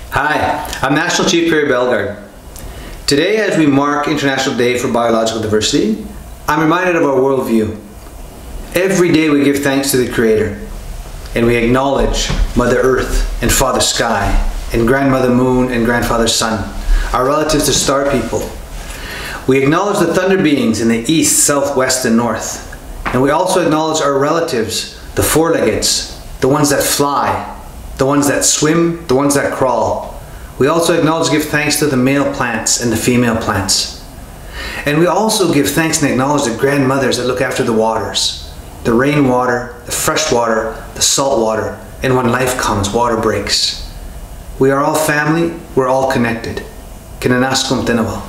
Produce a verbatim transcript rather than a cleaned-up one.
Hi, I'm National Chief Prairie Bellegarde. Today, as we mark International Day for Biological Diversity, I'm reminded of our worldview. Every day we give thanks to the Creator, and we acknowledge Mother Earth and Father Sky, and Grandmother Moon and Grandfather Sun, our relatives the star people. We acknowledge the thunder beings in the east, south, west, and north. And we also acknowledge our relatives, the four-leggeds, the ones that fly, the ones that swim, the ones that crawl. We also acknowledge and give thanks to the male plants and the female plants. And we also give thanks and acknowledge the grandmothers that look after the waters, the rainwater, the fresh water, the salt water, and when life comes, water breaks. We are all family, we're all connected. Kinanaskum Tinawa.